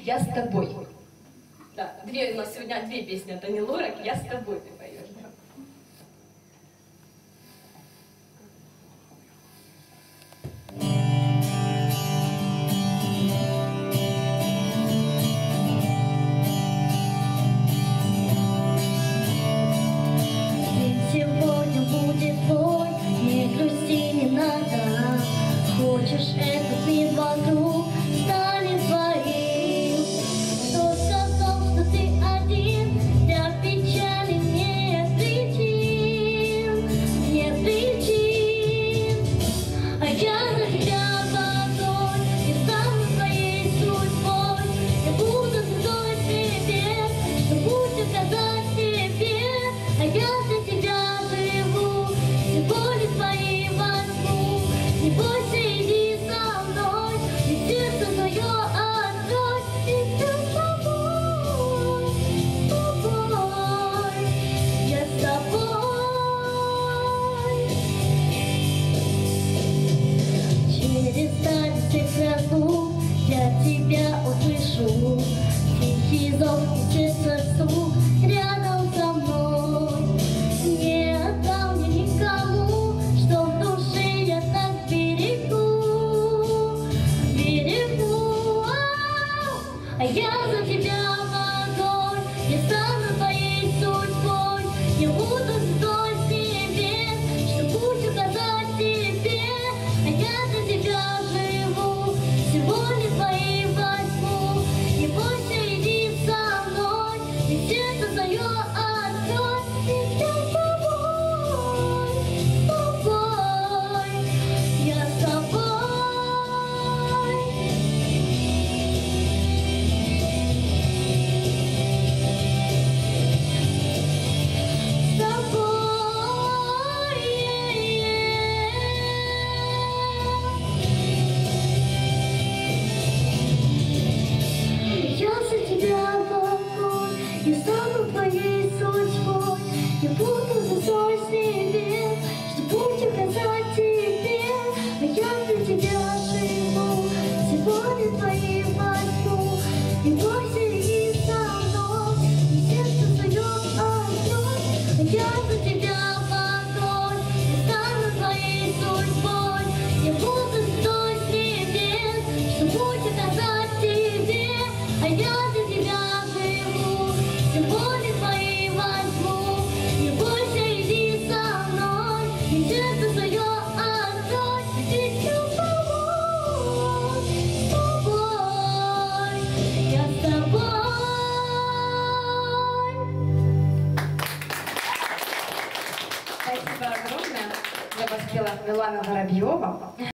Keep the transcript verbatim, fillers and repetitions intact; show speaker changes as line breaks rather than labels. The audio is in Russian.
«Я с тобой». Да, две, у нас сегодня две песни от Ани Лорак. «Я с тобой» ты поешь. Да.
Сегодня будет твой, не грусти, не надо. Хочешь, этот мир вокруг станет твоим. Кто сказал, что ты один, для печали нет причин, нет причин. А я за тебя водой, и стану твоей судьбой. Я буду звездой небес, что путь указать тебе. А я для тебя живу, все боли твои возьму. Не бойся, иди со мной, и сердце твое открой. И я с тобой, с тобой, я с тобой. Через танец разлук я тебя услышу. Тихий зов и сердце стук рядом со мной. Не отдам я никому, что в душе я так берегу, берегу. А я за тебя водой, я стану твоей судьбой. Я буду звездой с небес, что путь указать тебе. А я для тебя живу, все боли твои возьму. Не бойся, иди со мной, и сердце твое открой. И я с тобой, с тобой, я с тобой. С тобой, я за тебя покой, я стану твоей судьбой. Я буду звездой с небес, что путь указать тебе. А я для тебя живу, все боли твои возьму. Не бойся, иди со мной, и сердце твое открой. А я за тебя водой, я стану твоей судьбой. Я буду звездой с небес, что путь указать тебе. А я для тебя живу, все боли твои возьму. Не бойся, иди со мной, и сердце твое открой. Ведь я с тобой, с тобой, я с тобой.
Спасибо огромное. Я вас пела Милана Воробьева.